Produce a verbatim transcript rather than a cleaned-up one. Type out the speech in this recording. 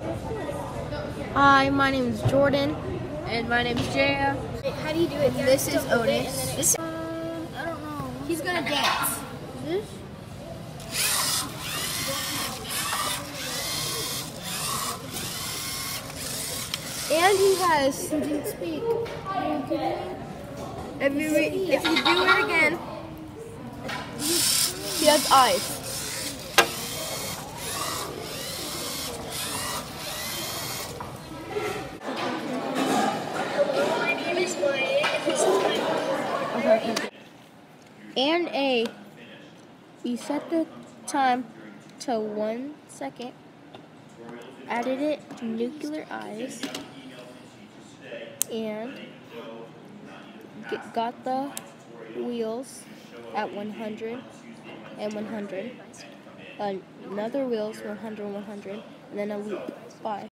Hi, my name is Jordan. And my name's Jaya. How do you do it? This is Otis. This Um, I don't know. He's gonna dance. This? And he has. He didn't speak. If you re if you do it again, he has eyes. Okay, okay. And A, you set the time to one second, added it to nuclear eyes, and get, got the wheels at one hundred and one hundred, another wheels one hundred, one hundred, and then a loop. Bye.